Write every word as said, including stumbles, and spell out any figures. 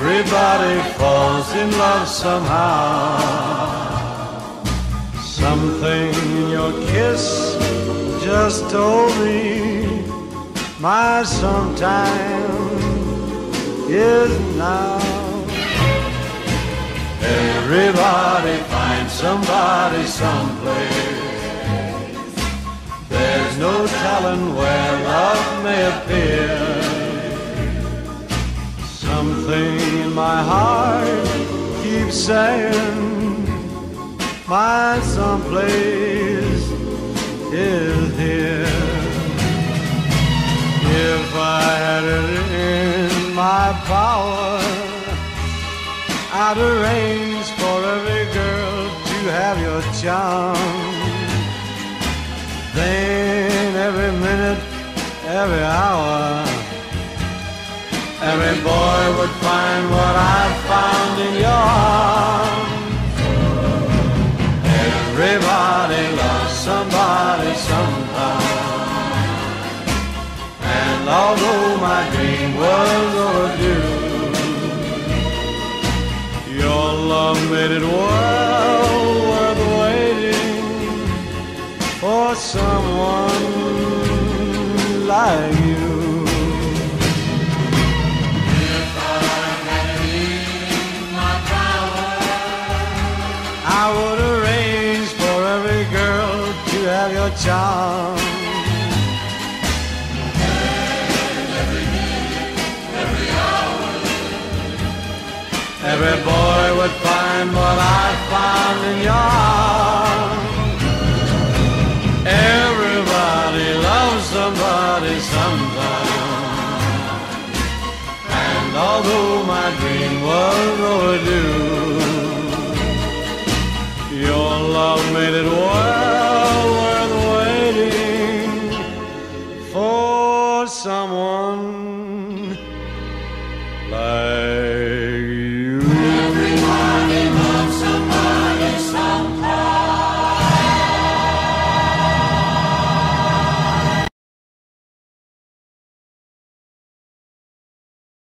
Everybody falls in love somehow. Something in your kiss just told me my sometime is now. Everybody finds somebody someplace. There's no telling where love may appear. Something in my heart keeps saying my someplace is here. If I had it in my power, I'd arrange for every girl to have your charm. Then every minute, every hour, every boy would find what I found in your arms. Everybody loves somebody sometime. And although my dream was overdue, your love made it well worth waiting for someone like you. I would arrange for every girl to have your charm. And every minute, every hour, every boy would find what I found in your arms. Everybody loves somebody sometime. And although my dream was overdue, your love made it work